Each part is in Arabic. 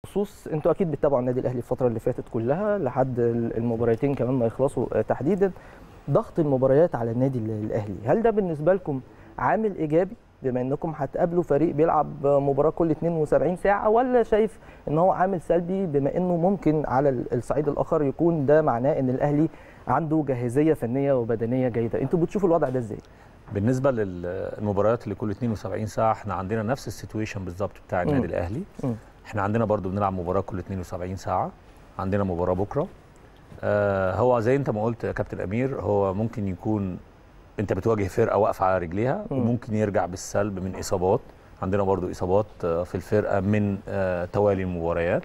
بخصوص انتوا اكيد بتتابعوا النادي الاهلي الفتره اللي فاتت كلها لحد المباراتين كمان ما يخلصوا تحديدا، ضغط المباريات على النادي الاهلي، هل ده بالنسبه لكم عامل ايجابي بما انكم هتقابلوا فريق بيلعب مباراه كل 72 ساعه، ولا شايف ان هو عامل سلبي بما انه ممكن على الصعيد الاخر يكون ده معناه ان الاهلي عنده جاهزيه فنيه وبدنيه جيده؟ انتوا بتشوفوا الوضع ده ازاي؟ بالنسبه للمباريات اللي كل 72 ساعه احنا عندنا نفس السيتويشن بالظبط بتاع النادي الاهلي. احنا عندنا برضو بنلعب مباراه كل 72 ساعه، عندنا مباراه بكره. هو زي انت ما قلت يا كابتن امير، هو ممكن يكون انت بتواجه فرقه واقفه على رجليها وممكن يرجع بالسلب من اصابات. عندنا برضو اصابات في الفرقه من توالي المباريات.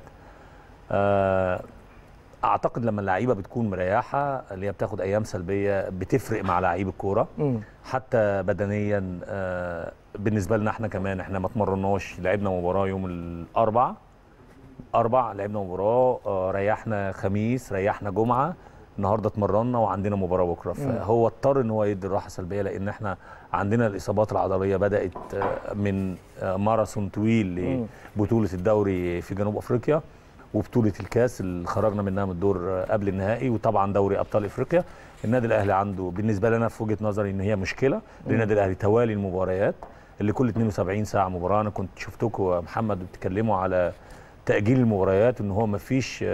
اعتقد لما اللعيبه بتكون مريحه اللي هي بتاخد ايام سلبيه بتفرق مع لعيب الكوره حتى بدنيا. بالنسبه لنا احنا كمان احنا ما اتمرناش، لعبنا مباراه يوم الاربعاء لعبنا مباراه، ريحنا خميس، ريحنا جمعه، النهارده اتمرنا وعندنا مباراه بكره. فهو اضطر ان هو يدي الراحه سلبيه لان احنا عندنا الاصابات العضليه بدات من ماراثون طويل لبطوله الدوري في جنوب افريقيا وبطوله الكاس اللي خرجنا منها من الدور قبل النهائي، وطبعا دوري ابطال افريقيا. النادي الاهلي عنده بالنسبه لنا في وجهه نظري ان هي مشكله للنادي الاهلي توالي المباريات اللي كل 72 ساعه مباراه. انا كنت شفتكم يا محمد بتتكلموا على تاجيل المباريات، ان هو ما فيش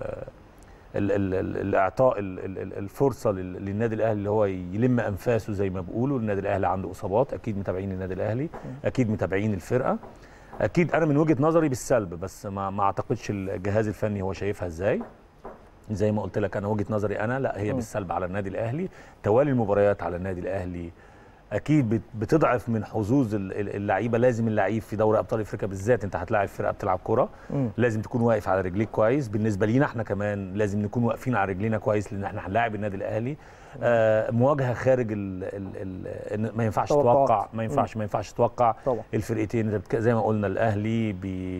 الاعطاء الفرصه للنادي الاهلي اللي هو يلم انفاسه زي ما بيقولوا. النادي الاهلي عنده اصابات، اكيد متابعين النادي الاهلي، اكيد متابعين الفرقه. اكيد انا من وجهه نظري بالسلب، بس ما اعتقدش الجهاز الفني هو شايفها ازاي. زي ما قلت لك انا وجهه نظري انا لا، هي بالسلب على النادي الاهلي. توالي المباريات على النادي الاهلي اكيد بتضعف من حظوظ اللعيبه. لازم اللعيب في دوري ابطال افريقيا بالذات انت هتلاعب فرقه بتلعب كره، لازم تكون واقف على رجليك كويس. بالنسبه لينا احنا كمان لازم نكون واقفين على رجلينا كويس لان احنا هنلاعب النادي الاهلي. مواجهه خارج ما ينفعش تتوقع، ما ينفعش تتوقع الفرقتين. زي ما قلنا الاهلي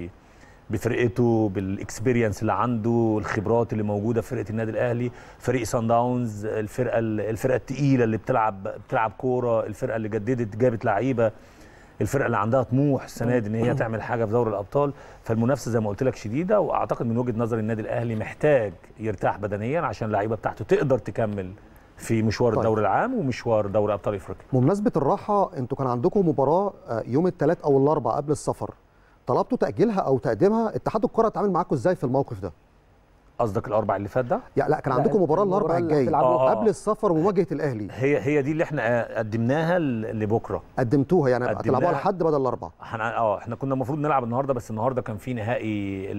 بفرقته بالاكسبيرينس اللي عنده، الخبرات اللي موجوده في فرقه النادي الاهلي. فريق سان داونز الفرقه الثقيله اللي بتلعب كوره، الفرقه اللي جابت لعيبه، الفرقه اللي عندها طموح السنه دي ان هي تعمل حاجه في دوري الابطال. فالمنافسه زي ما قلت لك شديده، واعتقد من وجهه نظري النادي الاهلي محتاج يرتاح بدنيا عشان اللعيبه بتاعته تقدر تكمل في مشوار الدوري العام ومشوار دوري ابطال افريقيا. بمناسبه الراحه، انتوا كان عندكم مباراه يوم الثلاث او الاربعاء قبل السفر، طلبتوا تاجيلها او تقديمها، اتحاد الكره اتعامل معاكم ازاي في الموقف ده؟ قصدك الاربع اللي فات ده؟ لا كان عندكم مباراه الاربع الجاي قبل السفر ومواجهه الاهلي. هي دي اللي احنا قدمناها لبكره. قدمتوها يعني هتلعبوها لحد بدل الاربع. احنا كنا المفروض نلعب النهارده، بس النهارده كان في نهائي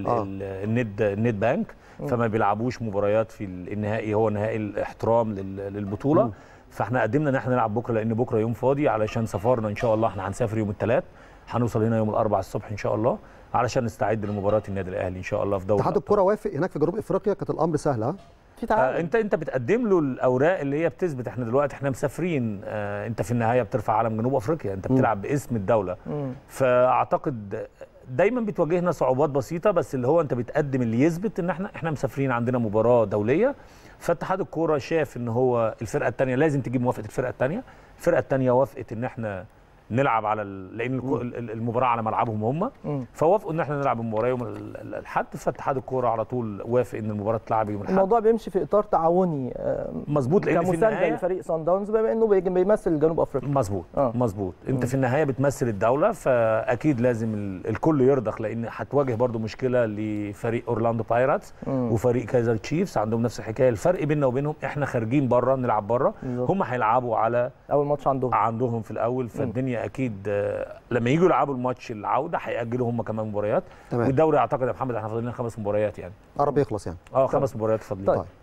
النت بانك، فما بيلعبوش مباريات في النهائي، هو نهائي الاحترام للبطوله. فاحنا قدمنا ان احنا نلعب بكره لان بكره يوم فاضي علشان سفرنا ان شاء الله. احنا هنسافر يوم الثلاث، هنوصل هنا يوم الاربعاء الصبح ان شاء الله علشان نستعد لمباراه النادي الاهلي ان شاء الله في دوري اتحاد الكره وافق هناك في جنوب افريقيا، كانت الامر سهل. ها في تعاون. انت بتقدم له الاوراق اللي هي بتثبت احنا دلوقتي احنا مسافرين. انت في النهايه بترفع علم جنوب افريقيا، انت بتلعب باسم الدوله. فاعتقد دايما بتواجهنا صعوبات بسيطه، بس اللي هو انت بتقدم اللي يثبت ان احنا مسافرين عندنا مباراه دوليه. فاتحاد الكوره شاف ان هو الفرقه الثانيه لازم تجيب موافقه الفرقه الثانيه. الفرقه الثانيه وافقت ان احنا نلعب على لان المباراه على ملعبهم هم، فوافقوا ان احنا نلعب المباراه يوم الاحد. فاتحاد الكوره على طول وافق ان المباراه تلعب يوم الاحد. الموضوع بيمشي في اطار تعاوني مظبوط، لان في النهايه لفريق سان داونز بما انه بيمثل جنوب افريقيا. مظبوط. انت في النهايه بتمثل الدوله، فاكيد لازم الكل يرضخ، لان هتواجه برده مشكله لفريق اورلاندو بايراتس وفريق كايزر تشيفز عندهم نفس الحكايه. الفرق بيننا وبينهم احنا خارجين بره نلعب بره، هم هيلعبوا على اول ماتش عندهم في الاول. فالدنيا اكيد لما يجوا يلعبوا الماتش العوده هيأجلوا هم كمان مباريات. والدوري اعتقد يا محمد احنا فاضلين 5 مباريات يعني قرب يخلص يعني 5 مباريات فاضلين. طيب